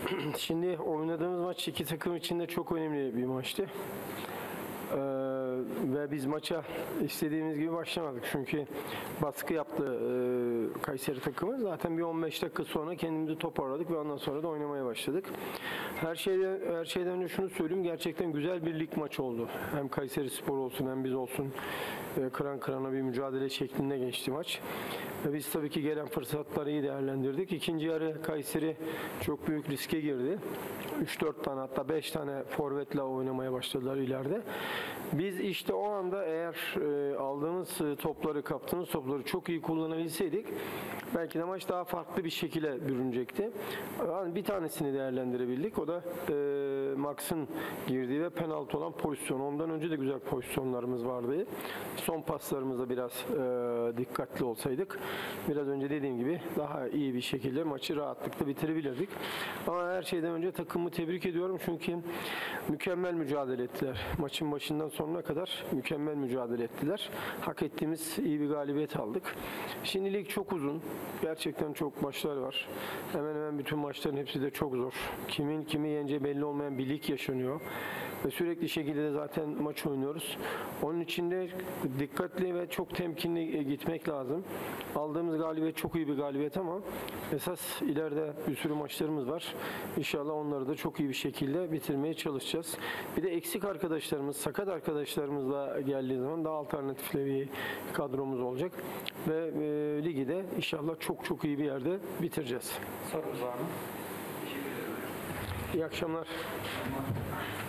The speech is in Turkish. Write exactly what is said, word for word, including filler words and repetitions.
Şimdi oynadığımız maç iki takım için de çok önemli bir maçtı. Ee, ve biz maça istediğimiz gibi başlamadık. Çünkü baskı yaptı e, Kayseri takımı. Zaten bir on beş dakika sonra kendimizi toparladık ve ondan sonra da oynamaya başladık. Her şeyden, her şeyden önce şunu söyleyeyim. Gerçekten güzel bir lig maçı oldu. Hem Kayseri Spor olsun hem biz olsun e, kıran kırana bir mücadele şeklinde geçti maç. Ve biz tabii ki gelen fırsatları iyi değerlendirdik. İkinci yarı Kayseri çok büyük riske girdi. üç dört tane hatta beş tane forvetle oynamaya başladılar ileride. Biz işte o anda eğer e, aldığımız e, topları, kaptığımız topları çok iyi kullanabilseydik belki de maç daha farklı bir şekilde bürünecekti. Yani bir tanesini değerlendirebildik. O da e, Max'ın girdiği ve penaltı olan pozisyon. Ondan önce de güzel pozisyonlarımız vardı. Son paslarımızda biraz e, dikkatli olsaydık biraz önce dediğim gibi daha iyi bir şekilde maçı rahatlıkla bitirebilirdik. Ama her şeyden önce takımı tebrik ediyorum çünkü mükemmel mücadele ettiler. Maçın başından sonuna kadar mükemmel mücadele ettiler. Hak ettiğimiz iyi bir galibiyet aldık. Şimdi lig çok uzun. Gerçekten çok maçlar var. Hemen hemen bütün maçların hepsi de çok zor. Kimin kimi yeneceği belli olmayan bir lig yaşanıyor. Ve sürekli şekilde de zaten maç oynuyoruz. Onun için de dikkatli ve çok temkinli gitmek lazım. Aldığımız galibiyet çok iyi bir galibiyet ama esas ileride bir sürü maçlarımız var. İnşallah onları da çok iyi bir şekilde bitirmeye çalışacağız. Bir de eksik arkadaşlarımız, sakat arkadaşlarımızla geldiği zaman daha alternatifli bir kadromuz olacak. Ve e, ligi de inşallah çok çok iyi bir yerde bitireceğiz. Sorunuz var mı? İyi akşamlar.